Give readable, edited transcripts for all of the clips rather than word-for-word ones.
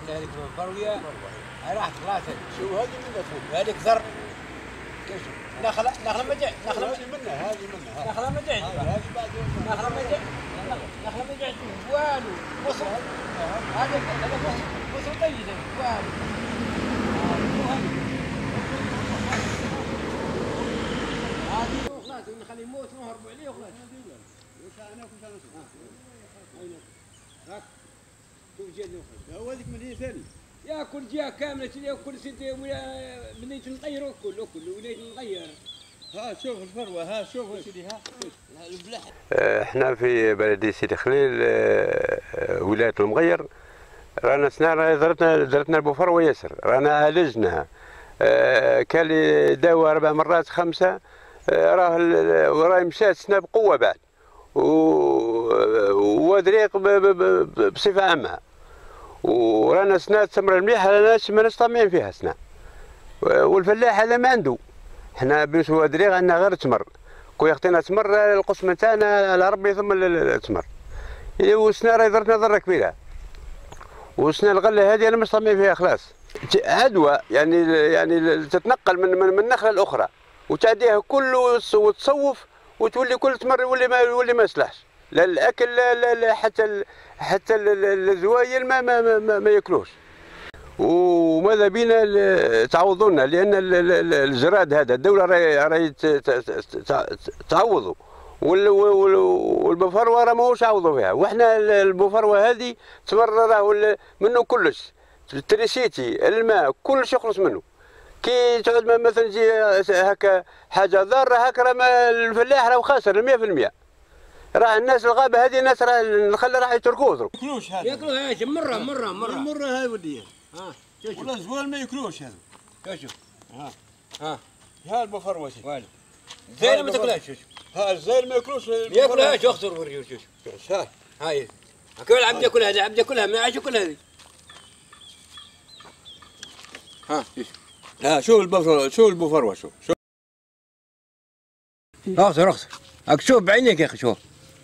هذيك فرويه راحت خلاص. شو هذه منها فوق؟ هذيك ذر نخله ما جاء هذه منها نخله ما جاء هذه بعد نخله ما جاء والو وصل هذا وصل طيب والو هذه خلاص نخليه يموت ونهربوا عليه وخلاص. هاك شوف جا هو هذيك من هي ثاني ياكل جهه كامله ياكل سنتين بديت نغير كل وليت نغير. ها شوف الفروه ها شوف سيدي ها البلح. احنا في بلديه سيدي خليل ولايه المغير رانا سنا درتنا البوفروه ياسر رانا عالجناها. كان لي دواء 4 مرات 5 راهي مشات سنا بقوه بعد ودريق بصفه عامه ورانا سنا التمره المليحه ما ناس طامعين فيها سنا. والفلاح هذا ما عنده حنا بالنسبه لدريق عندنا غير تمر كون يعطينا تمر القسمه تاعنا على ربي ثم التمر. وسنا راهي درتنا ضره كبيره وسنا الغله هذه انا مش طامعين فيها خلاص. عدوى يعني تتنقل من النخله الاخرى وتعديها كله وتصوف وتولي كل تمر يولي ما يصلحش لا الاكل لا حتى الزوايل ما ياكلوش. وماذا بينا تعوضونا لان الجراد هذا الدوله راهي تعوضوا والبفروه راه ماهوش عوضوا فيها. وحنا البفروه هذه تمر راهو منه كلش التريسيتي الماء كلش يخلص منه. كي تعود مثلا تجي هكا حاجه ضاره هكا راه الفلاح راه خاسر 100%. راه الناس الغابه هذه الناس راه الخل راح يتركوه ياكلوش هذا ياكلوها مره هاي وديه. ها والله زوال ما ياكلوش هذا. شوف ها البفروه والو زين ما تاكلهاش. ها الزين ما ياكلوش ياكلهاش اخسر وريو شوف هاي هاكا العبد ياكلها العبد ياكلها ما عادش ياكلها هذه. ها شوف البفروه شوف اخسر هاك شوف بعينيك يا اخي شوف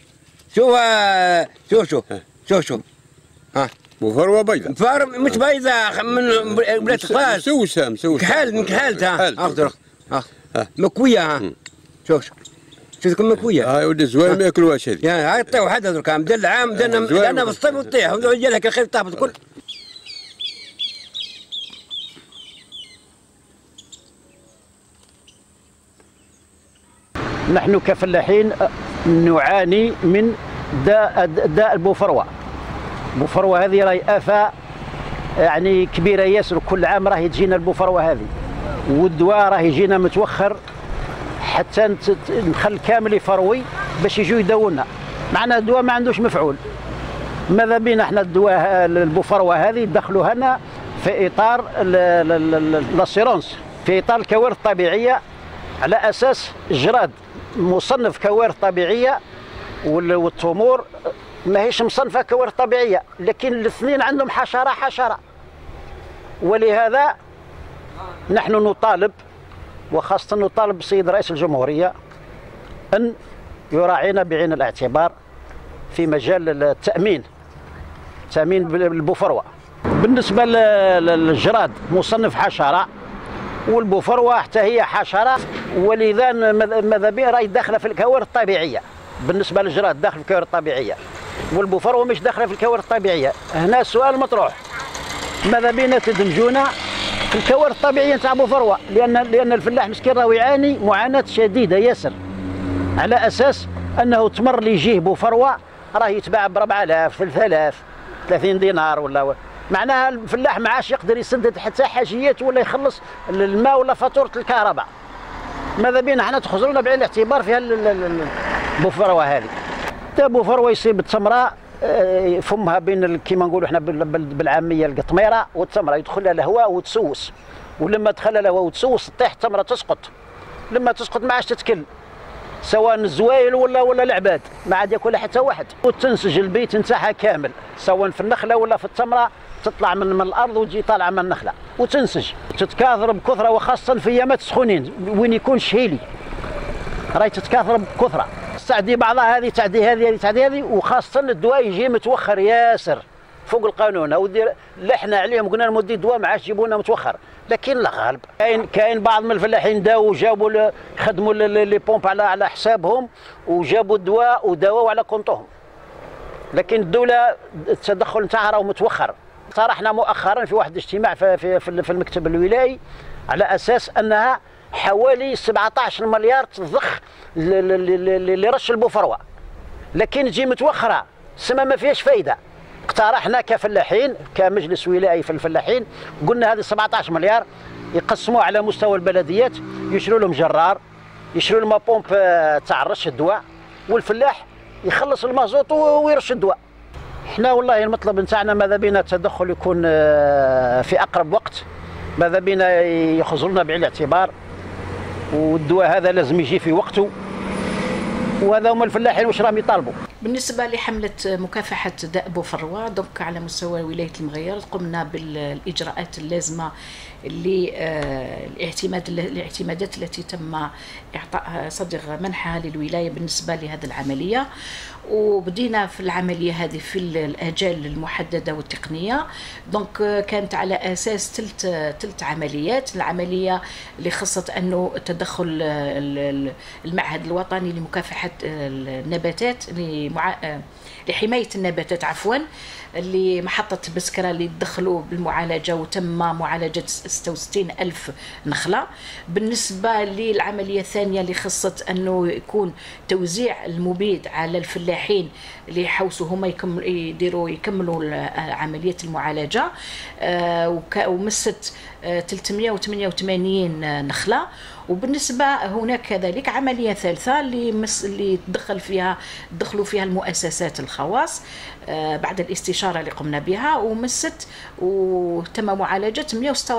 ها بفروه بيضاء فار مش بيضاء من بلاد فاس مسوسه كحالتها اخضر مكويه ها شوف تكون مكويه. هاي ولد الزوال ما ياكلوهاش هذه. هاي طيح واحد درك مدل عام انا بالصيف وطيح وجا لك الخير طاحت الكل. نحن كفلاحين نعاني من داء البوفروه. البوفروه هذه راهي آفة يعني كبيرة ياسر. كل عام راهي تجينا البوفروه هذه والدواء راهي يجينا متوخر حتى نخل كامل يفروي باش يجوا يداونا. معنا الدواء ما عندوش مفعول. ماذا بينا احنا الدواء البوفروه هذه دخلوها لنا في اطار لاسيرونس في اطار الكوارث الطبيعيه على اساس الجراد مصنف كوارث طبيعيه والتمور ماهيش مصنفه كوارث طبيعيه لكن الاثنين عندهم حشره. ولهذا نحن نطالب وخاصه نطالب بالسيد رئيس الجمهوريه ان يراعينا بعين الاعتبار في مجال التامين بالبوفروه. بالنسبه للجراد مصنف حشره والبوفروه حتى هي حشره ولذا ماذا بها راهي داخله في الكوارث الطبيعيه. بالنسبه للجراد داخل في الكوارث الطبيعيه والبوفروه مش داخله في الكوارث الطبيعيه. هنا السؤال مطروح ماذا بينا تدمجونا في الكوارث الطبيعيه نتاع بوفروه لان الفلاح مسكين راهو يعاني معاناه شديده ياسر على اساس انه تمر اللي يجيه بوفروه راه يتباع ب 4000 3000 30 دينار ولا معناها الفلاح ما عادش يقدر يسدد حتى حاجيات ولا يخلص الماء ولا فاتوره الكهرباء. ماذا بينا حنا تخزرونا بعين الاعتبار في البوفروه هذه. حتى بوفروه يصيب التمره فمها بين كيما نقولوا احنا بالعاميه القطميره والتمره يدخل لها الهواء وتسوس ولما دخل لها الهواء وتسوس تطيح التمره تسقط. لما تسقط ما عادش تتكل سواء الزوايل ولا العباد ما عاد ياكلها حتى واحد. وتنسج البيت نتاعها كامل سواء في النخله ولا في التمره تطلع من الارض وتجي طالعه من النخله وتنسج تتكاثر بكثره وخاصه في ايامات السخونين وين يكون شهيلي راهي تتكاثر بكثره. تعدي بعضها هذه تعدي هذه وخاصه الدواء يجي متوخر ياسر فوق القانون او دير لحنا عليهم قلنا لهم ودي دواء ما عادش يجيبونا متوخر، لكن لا غالب. كاين بعض من الفلاحين داو جابوا خدموا لي بومب على حسابهم وجابوا الدواء وداووا على كونتهم، لكن الدوله التدخل نتاعها راه متوخر. طرحنا مؤخرا في واحد الاجتماع في المكتب الولائي على اساس انها حوالي 17 مليار تضخ لرش البوفروه، لكن تجي متوخره سما ما فيهاش فايده. اقترحنا كفلاحين كمجلس ولائي في الفلاحين، قلنا هذه 17 مليار يقسموها على مستوى البلديات، يشروا لهم جرار، يشروا لهم بومب تاع رش الدواء، والفلاح يخلص المازوت ويرش الدواء. احنا والله المطلب نتاعنا ماذا بينا التدخل يكون في اقرب وقت، ماذا بينا ياخذوا لنا بعين الاعتبار، والدواء هذا لازم يجي في وقته، وهذا هم الفلاحين واش راهم يطالبوا. بالنسبة لحملة مكافحة داء بوفروة دونك على مستوى ولاية المغير قمنا بالإجراءات اللازمة الاعتمادات التي تم إعطاء صدر منحها للولاية بالنسبة لهذه العملية، وبدينا في العملية هذه في الآجال المحددة والتقنية. دونك كانت على أساس ثلاث عمليات. العملية اللي خصت أنه تدخل المعهد الوطني لمكافحة النباتات لحماية النباتات عفوا، اللي محطة بسكرة اللي دخلوا بالمعالجة وتم معالجة 66 ألف نخلة. بالنسبة للعملية الثانية اللي خصت أنه يكون توزيع المبيد على الفلاحين اللي يحوسوا هما يكملوا عملية المعالجة، ومست 388 نخلة. وبالنسبة هناك كذلك عملية ثالثة اللي دخلوا فيها المؤسسات الخواص بعد الاستشارة اللي قمنا بها، وتم معالجة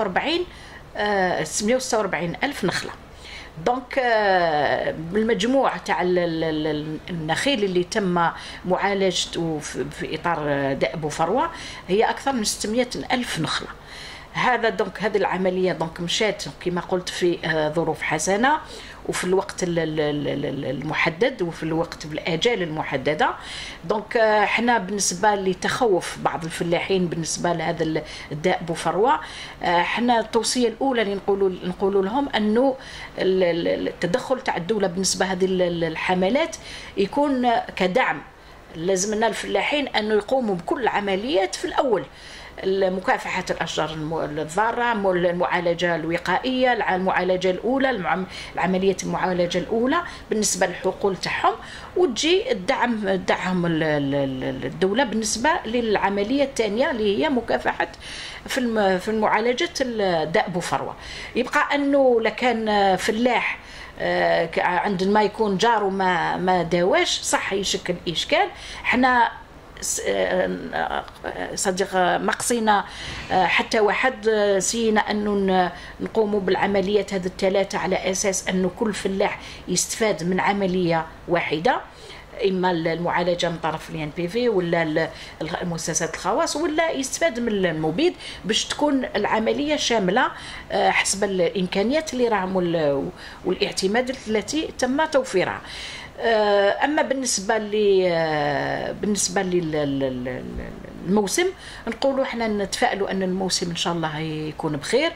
146 ألف نخلة. دونك بالمجموع تاع النخيل اللي تم معالجته في إطار داء بوفروة هي أكثر من 600 ألف نخلة. هذا دونك هذه العملية دونك مشات كما قلت في ظروف حسنة وفي الوقت المحدد وفي الوقت بالآجال المحددة. دونك احنا بالنسبة لتخوف بعض الفلاحين بالنسبة لهذا الداء بوفروة، احنا التوصية الأولى اللي نقولوا لهم أنه التدخل تاع الدولة بالنسبة هذه الحملات يكون كدعم. لازم لنا الفلاحين أنه يقوموا بكل العمليات في الأول، مكافحة الأشجار الضارة، المعالجة الوقائية، المعالجة الأولى، العملية المعالجة الأولى بالنسبة للحقول تاعهم، وتجي الدعم الدولة بالنسبة للعملية الثانية اللي هي مكافحة في المعالجة داء بوفروة. يبقى أنه لكان فلاح عندما يكون جاره ما داواش صح يشكل إشكال. احنا صديق ما قصينا حتى واحد، سينا أنه نقوموا بالعمليات هذه الثلاثة على أساس أنه كل فلاح يستفاد من عملية واحدة، إما المعالجة من طرف الان بي في ولا المؤسسات الخواص ولا يستفاد من المبيد، باش تكون العملية شاملة حسب الإمكانيات اللي راهم والاعتمادات التي تم توفيرها. أما بالنسبة للموسم نقولوا احنا نتفائلوا أن الموسم إن شاء الله يكون بخير.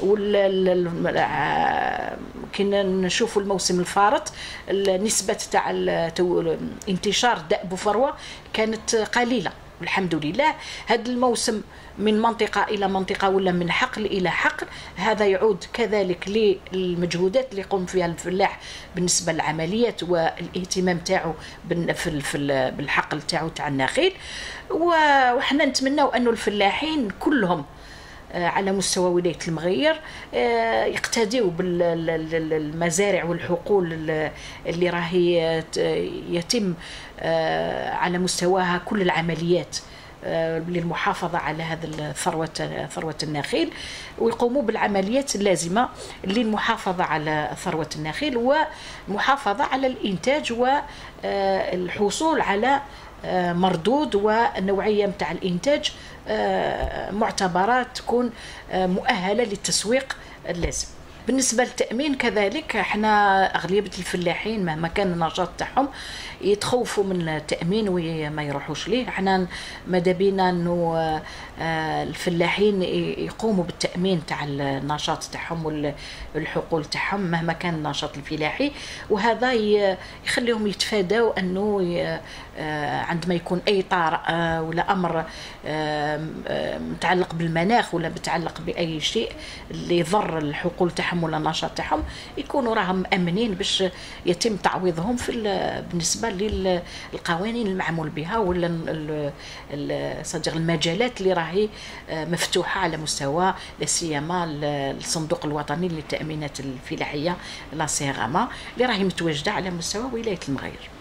كنا نشوفوا الموسم الفارط نسبة تاع انتشار داء بوفروة كانت قليلة والحمد لله. هذا الموسم من منطقة إلى منطقة ولا من حقل إلى حقل، هذا يعود كذلك للمجهودات اللي يقوم فيها الفلاح بالنسبة للعمليات والاهتمام تاعو بالحقل تاعو تاع النخيل. وحنا نتمنوا أنه الفلاحين كلهم على مستوى ولاية المغير يقتدوا بالمزارع والحقول اللي راهي يتم على مستواها كل العمليات للمحافظة على هذا ثروة النخيل، ويقوموا بالعمليات اللازمة للمحافظة على ثروة النخيل والمحافظة على الإنتاج والحصول على مردود ونوعية متاع الإنتاج معتبرات تكون مؤهلة للتسويق اللازم. بالنسبه للتامين كذلك احنا اغلبيه الفلاحين مهما كان النشاط تاعهم يتخوفوا من التامين وما يروحوش ليه. احنا ماذا بينا انه الفلاحين يقوموا بالتامين تاع النشاط تاعهم والحقول تاعهم مهما كان النشاط الفلاحي، وهذا يخليهم يتفادوا انه عندما يكون اي طارئ ولا امر متعلق بالمناخ ولا متعلق باي شيء اللي يضر الحقول تاعهم ولا النشاط تاعهم، يكونوا راهم مأمنين باش يتم تعويضهم بالنسبه للقوانين المعمول بها ولا صدق المجالات اللي راهي مفتوحه على مستوى لا سيما الصندوق الوطني للتأمينات الفلاحيه لا سيغاما اللي راهي متواجده على مستوى ولايه المغير.